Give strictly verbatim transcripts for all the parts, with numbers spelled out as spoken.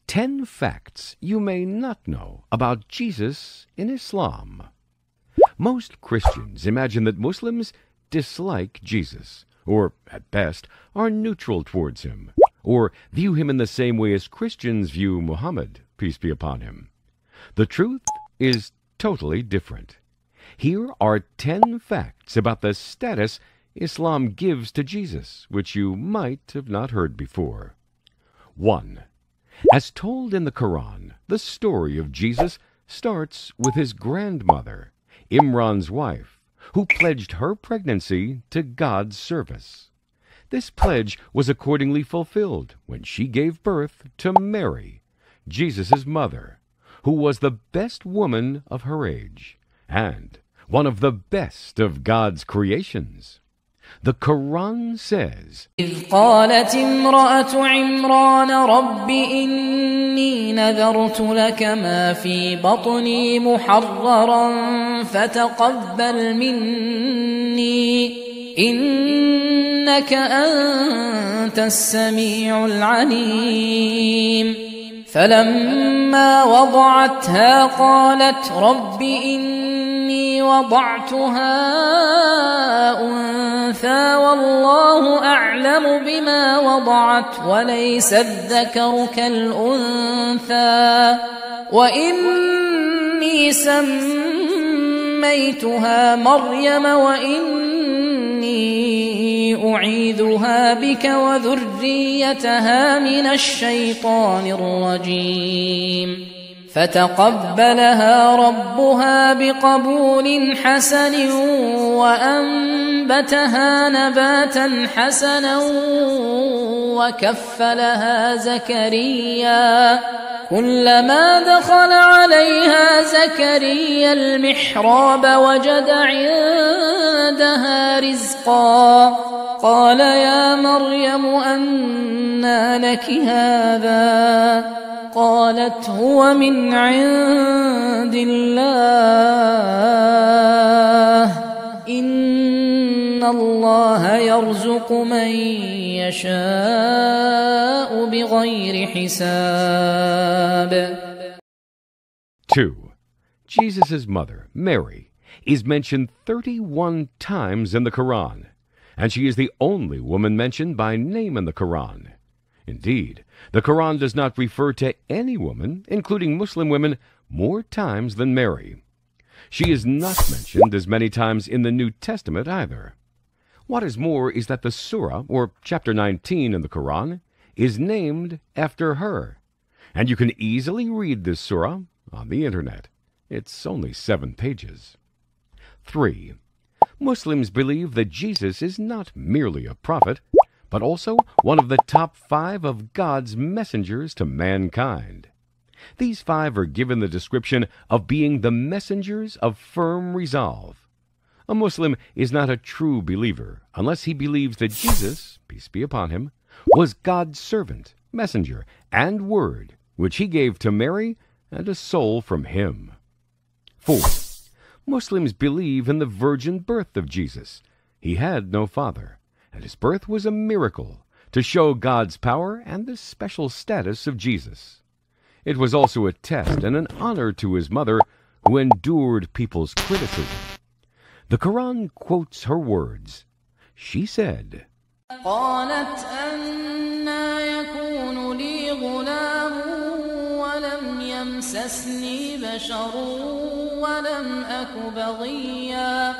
Ten facts you may not know about Jesus in Islam. Most Christians imagine that Muslims dislike Jesus, or, at best, are neutral towards him, or view him in the same way as Christians view Muhammad, peace be upon him. The truth is totally different. Here are ten facts about the status Islam gives to Jesus, which you might have not heard before. One. As told in the Quran, the story of Jesus starts with his grandmother, Imran's wife, who pledged her pregnancy to God's service. This pledge was accordingly fulfilled when she gave birth to Mary, Jesus' mother, who was the best woman of her age, and one of the best of God's creations. The Quran says, إذ قالت امرأة عمران رب إني نذرت لك ما في بطني محررا فتقبل مني إنك أنت السميع العليم فلما وضعتها قالت رب إني وضعتها أنثى والله أعلم بما وضعت وليس الذكر كالأنثى وإني سميتها مريم وإني أعيذها بك وذريتها من الشيطان الرجيم فتقبلها ربها بقبول حسن وأنبتها نباتا حسنا وكفلها زكريا كلما دخل عليها زكريا المحراب وجد عندها رزقا قال يا مريم أنى لك هذا قالت هو من عند الله إن الله يرزق من يشاء بغير حساب. Two. Jesus' mother, Mary, is mentioned thirty-one times in the Quran, and she is the only woman mentioned by name in the Quran. Indeed, the Quran does not refer to any woman, including Muslim women, more times than Mary. She is not mentioned as many times in the New Testament either. What is more is that the surah, or chapter nineteen in the Quran, is named after her, and you can easily read this surah on the internet. It's only seven pages. Three. Muslims believe that Jesus is not merely a prophet, but also one of the top five of God's messengers to mankind. These five are given the description of being the messengers of firm resolve. A Muslim is not a true believer unless he believes that Jesus, peace be upon him, was God's servant, messenger, and word, which he gave to Mary and a soul from him. Four. Muslims believe in the virgin birth of Jesus. He had no father, and his birth was a miracle to show God's power and the special status of Jesus. It was also a test and an honor to his mother, who endured people's criticism. The Quran quotes her words. She said, قالت أنى يكون لي غلام ولم يمسسني بشر ولم أك بغيا.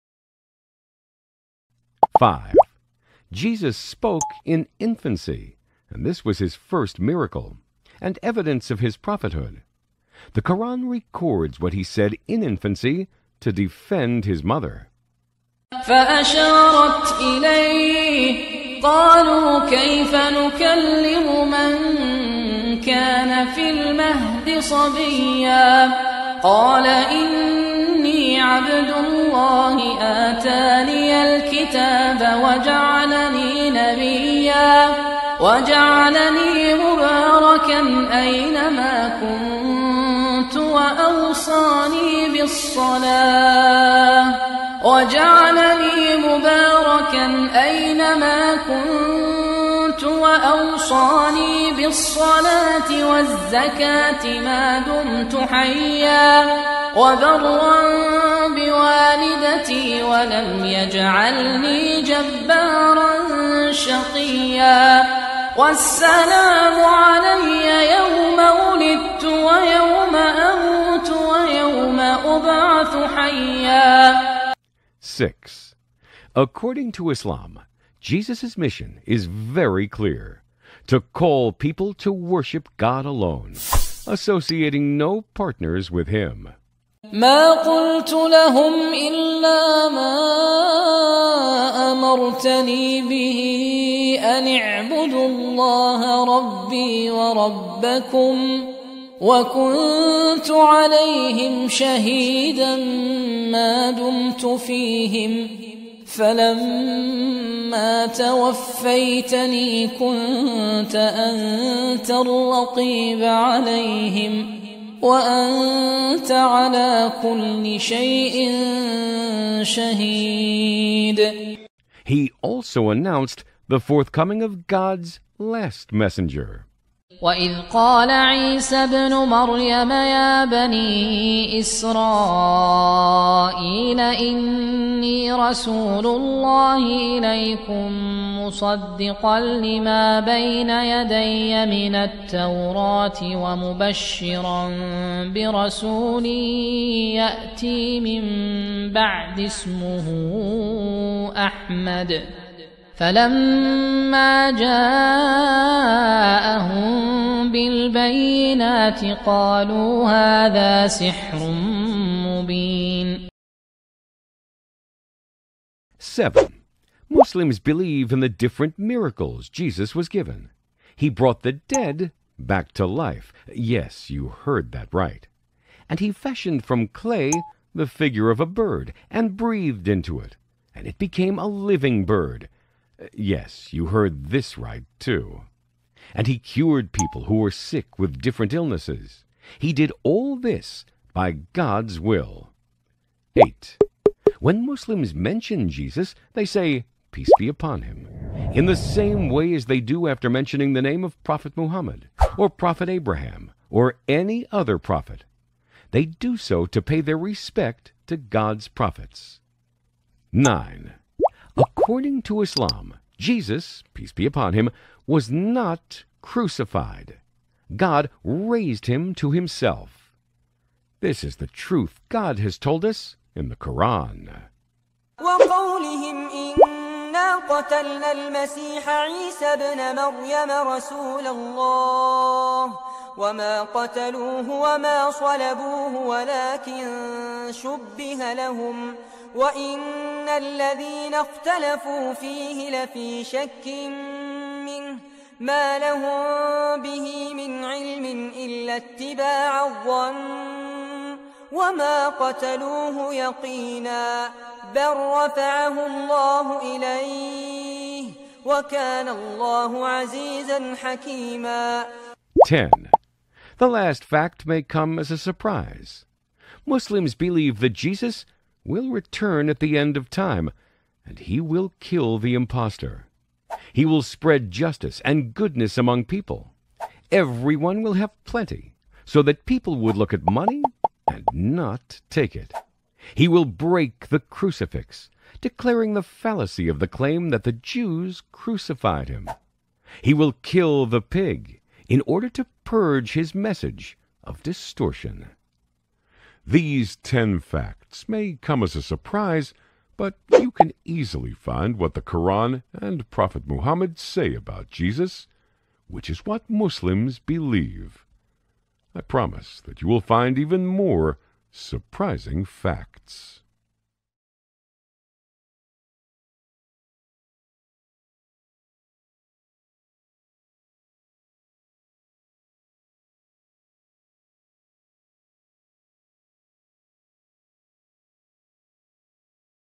Five. Jesus spoke in infancy, and this was his first miracle, and evidence of his prophethood. The Quran records what he said in infancy to defend his mother. فأشارت إليه قالوا كيف نكلم من كان في المهد صبيا قال إني عبد الله آتاني الكتاب وجعلني نبيا وجعلني مباركا أينما كنت وأوصاني بالصلاة وجعلني مباركا أينما كنت وأوصاني بالصلاة والزكاة ما دمت حيا وبرا بوالدتي ولم يجعلني جبارا شقيا والسلام علي يوم ولدت ويوم أموت ويوم أبعث حيا. Six. According to Islam, Jesus' mission is very clear: to call people to worship God alone, associating no partners with Him. ما قلت لهم إلا ما أمرتني به أن اعبدوا الله ربي وربكم وكنت عليهم شهيدا ما دمت فيهم فلما توفيتني كنت أنت الرقيب عليهم وأنت على كل شيء شهيد. He also announced the forthcoming of God's last messenger. وإذ قال عيسى ابن مريم يا بني إسرائيل إني رسول الله إليكم مصدقا لما بين يدي من التوراة ومبشرا برسول يأتي من بعد اسمه أحمد فلما جاءهم بالبينات قالوا هذا سحر مبين. Seven. Muslims believe in the different miracles Jesus was given. He brought the dead back to life. Yes, you heard that right. And he fashioned from clay the figure of a bird and breathed into it, and it became a living bird. Yes, you heard this right, too. And he cured people who were sick with different illnesses. He did all this by God's will. Eight. When Muslims mention Jesus, they say, peace be upon him, in the same way as they do after mentioning the name of Prophet Muhammad, or Prophet Abraham, or any other prophet. They do so to pay their respect to God's prophets. Nine. According to Islam, Jesus, peace be upon him, was not crucified. God raised him to himself. This is the truth God has told us in the Quran. وقولهم إنا قتلنا المسيح عيسى ابن مريم رسول الله وما قتلوه وما صلبوه ولكن شبه لهم وإن الذين اختلفوا فيه لفي شك منه ما لهم به من علم إلا اتباع الظن وما قتلوه يقينا بل رفعه الله إليه وكان الله عزيزا حكيما. Ten. The last fact may come as a surprise. Muslims believe that Jesus will return at the end of time, and he will kill the impostor. He will spread justice and goodness among people. Everyone will have plenty, so that people would look at money and not take it. He will break the crucifix, declaring the fallacy of the claim that the Jews crucified him. He will kill the pig in order to purge his message of distortion. These ten facts may come as a surprise, but you can easily find what the Quran and Prophet Muhammad say about Jesus, which is what Muslims believe. I promise that you will find even more surprising facts.